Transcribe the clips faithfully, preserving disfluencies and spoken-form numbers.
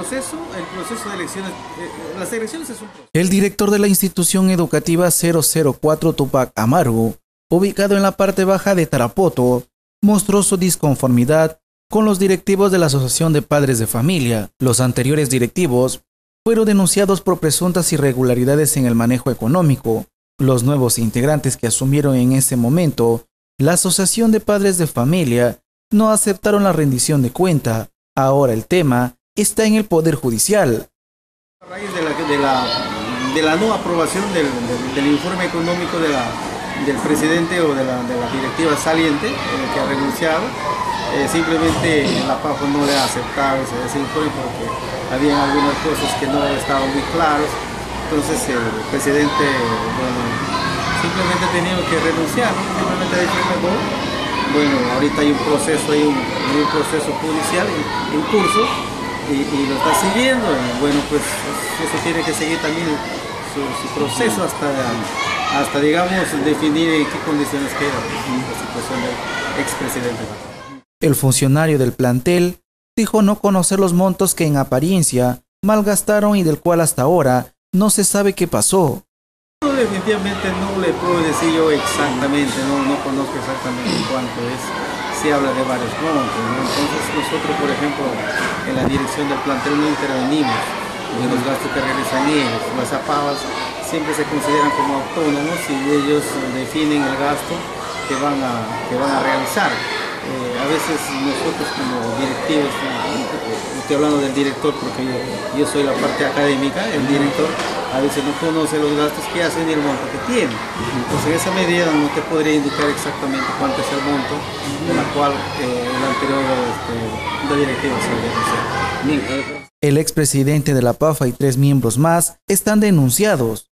proceso, el proceso de elecciones, eh, las elecciones es un proceso. El director de la institución educativa cero cero cuatro Tupac Amaru, ubicado en la parte baja de Tarapoto, mostró su disconformidad con los directivos de la Asociación de Padres de Familia. Los anteriores directivos fueron denunciados por presuntas irregularidades en el manejo económico. Los nuevos integrantes que asumieron en ese momento la Asociación de Padres de Familia no aceptaron la rendición de cuenta. Ahora el tema está en el Poder Judicial. A raíz de la, de la, de la no aprobación del, del, del informe económico de la, del presidente o de la, de la directiva saliente, eh, que ha renunciado, eh, simplemente la P A F no le ha aceptado ese, ese informe porque había algunas cosas que no estaban muy claras. Entonces el presidente, bueno, simplemente ha tenido que renunciar, ¿no? Simplemente ha dicho mejor. Bueno, ahorita hay un proceso, hay un, hay un proceso judicial en, en curso y, y lo está siguiendo. Y bueno, pues eso tiene que seguir también su, su proceso hasta, hasta, digamos, definir en qué condiciones queda la situación del expresidente. El funcionario del plantel dijo no conocer los montos que en apariencia malgastaron y del cual hasta ahora no se sabe qué pasó. No, definitivamente no le puedo decir yo exactamente, no, no conozco exactamente cuánto es, se habla de varios montos, ¿no? Entonces nosotros, por ejemplo, en la dirección del plantel no intervenimos en los gastos que realizan ellos. Las A P A Vs siempre se consideran como autónomos y ellos definen el gasto que van a, que van a realizar. Eh, a veces nosotros como directivos, estoy hablando del director porque yo, yo soy la parte académica, el director a veces no conoce los gastos que hacen y el monto que tiene. Entonces en esa medida no te podría indicar exactamente cuánto es el monto en la cual eh, el anterior este, la directiva se debe hacer. El expresidente de la P A F y tres miembros más están denunciados.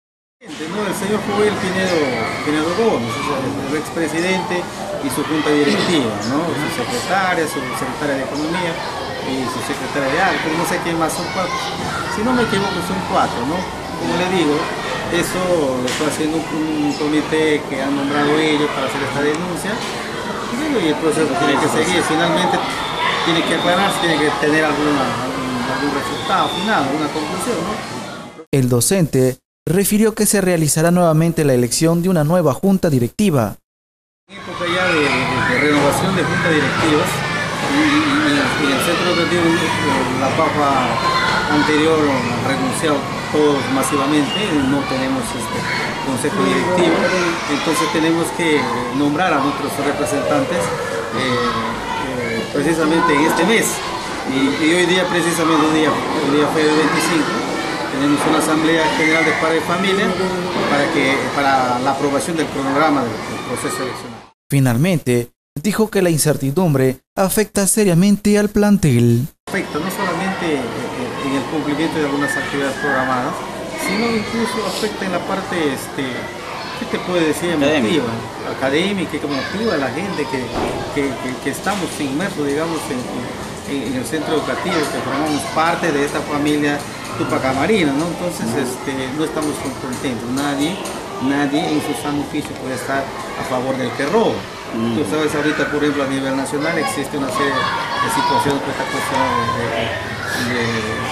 No, el señor Joel Pinedo, Pinedo Gómez, el expresidente y su junta directiva, ¿no? Su secretaria, su secretaria de Economía y su secretaria de Arte, no sé quién más, son cuatro. Si no me equivoco son cuatro, ¿no? Como le digo, eso lo está haciendo un, un comité que han nombrado ellos para hacer esta denuncia. Y, bueno, y el proceso tiene que seguir, finalmente tiene que aclararse, tiene que tener alguna, algún, algún resultado final, alguna conclusión, ¿no? El docente refirió que se realizará nuevamente la elección de una nueva junta directiva. En época ya de, de, de renovación de junta directivas y, y, y el centro educativo, la P A F anterior ha renunciado todos masivamente, no tenemos este consejo directivo, entonces tenemos que nombrar a nuestros representantes eh, eh, precisamente en este mes y, y hoy día precisamente el día, el día fue el veinticinco. Tenemos una asamblea general de padres de familia para, que, para la aprobación del cronograma del, del proceso electoral. Finalmente, dijo que la incertidumbre afecta seriamente al plantel. Afecta no solamente en el cumplimiento de algunas actividades programadas, sino incluso afecta en la parte, este, ¿qué te puede decir? Emotiva, académica, que motiva a la gente que, que, que, que estamos inmersos, digamos, en, en, en el centro educativo, que formamos parte de esta familia Tupac Amaru, ¿no? Entonces este, no estamos contentos, nadie, nadie en su sano juicio puede estar a favor del que roba. Mm. Tú sabes, ahorita por ejemplo a nivel nacional existe una serie de situaciones que está cuestionada de, de,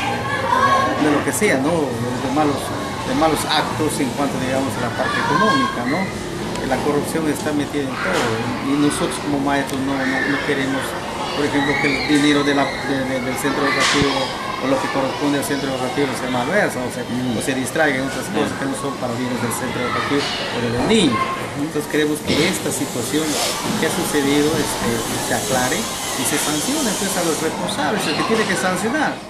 de, de lo que sea, ¿no? De, de, malos, de malos actos en cuanto, digamos, a la parte económica, ¿no? La corrupción está metida en todo y nosotros como maestros no, no, no queremos, por ejemplo, que el dinero de la, de, de, del centro educativo o lo que corresponde al centro educativo se malversa o se, mm. o se distraiga en otras cosas que no son para bienes del centro educativo o de los niños. Entonces queremos que esta situación que ha sucedido este, se aclare y se sancione pues, a los responsables, el que tiene que sancionar.